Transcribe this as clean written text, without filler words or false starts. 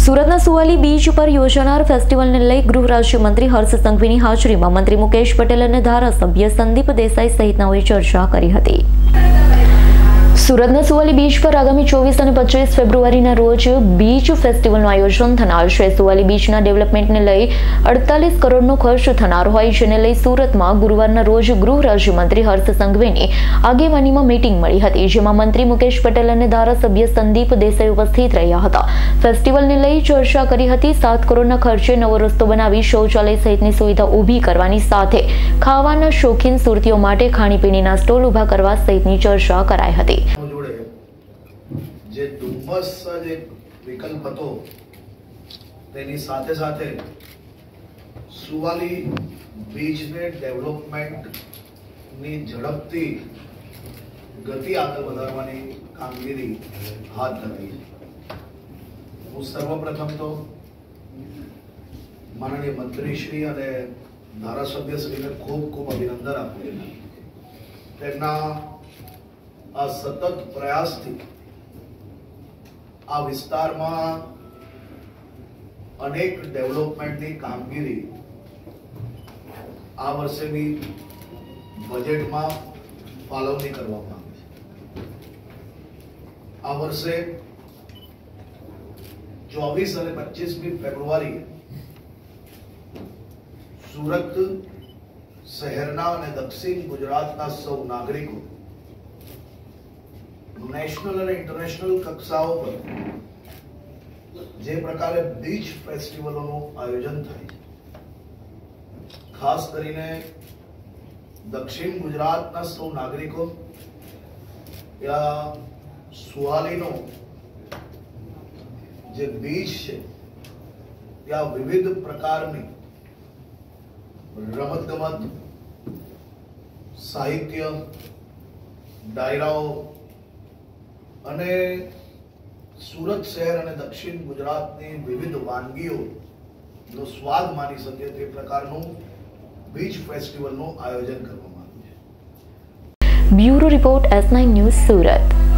સુરતના સુવાલી બીચ પર યોજાનાર ફેસ્ટિવલને લઈ ગૃહ રાજ્યમંત્રી હર્ષ સંઘવીની હાજરીમાં મંત્રી મુકેશ પટેલ અને ધારાસભ્ય સંદીપ દેસાઈ સહિતનાઓએ ચર્ચા કરી હતી। સુરતના સુવાલી બીચ પર આગામી 24 અને 25 ફેબ્રુઆરીના રોજ બીચ ફેસ્ટિવલનું આયોજન થનાર છે। સુવાલી બીચના ડેવલપમેન્ટને લઈ 48 કરોડનો ખર્ચ થનાર હોય, જેને લઈ સુરતમાં ગુરુવારના રોજ ગૃહ રાજ્યમંત્રી હર્ષ સંઘવીની આગેવાનીમાં મીટિંગ મળી હતી, જેમાં મંત્રી મુકેશ પટેલ અને ધારાસભ્ય સંદીપ દેસાઈ ઉપસ્થિત રહ્યા હતા। ફેસ્ટિવલને લઈ ચર્ચા કરી હતી। 7 કરોડના ખર્ચે નવો રસ્તો બનાવી શૌચાલય સહિતની સુવિધા ઊભી કરવાની સાથે ખાવાના શોખીન સુરતીઓ માટે ખાણીપીણીના સ્ટોલ ઊભા કરવા સહિતની ચર્ચા કરાઈ હતી। જે ડુમ્મસ એક વિકલ્પ હતો, તેની સાથે સાથે સુવાલી બીચને ડેવલપમેન્ટની ઝડપથી ગતિ આગળ વધારવાની કામગીરી હાથ ધરાઈ છે। હું સર્વપ્રથમ તો માનનીય મંત્રીશ્રી અને ધારાસભ્યશ્રીને ખૂબ ખૂબ અભિનંદન આપું। તેમના આ સતત પ્રયાસથી આ વિસ્તારમાં અનેક ડેવલપમેન્ટની કામગીરી આ વર્ષે બી બજેટમાં ફાળવણી કરવામાં આવી છે। આ વર્ષે 24 અને 25મી ફેબ્રુઆરી સુરત શહેરના અને દક્ષિણ ગુજરાતના સૌ નાગરિકો નેશનલ અને ઇન્ટરનેશનલ કક્ષાઓ પર જે પ્રકારે બીચ ફેસ્ટિવલોનું આયોજન થાય છે, ખાસ કરીને દક્ષિણ ગુજરાતના સૌ નાગરિકો ત્યાં સુવાલીનો જે બીચ છે ત્યાં વિવિધ પ્રકારની રમતગમત, સાહિત્ય, ડાયરાઓ અને સુરત શહેર અને દક્ષિણ ગુજરાતની વિવિધ વાનગીઓનો સ્વાદ માણી શકે તે પ્રકારનું બીચ ફેસ્ટિવલનું આયોજન કરવામાં આવ્યું છે। Bureau report S9 news Surat.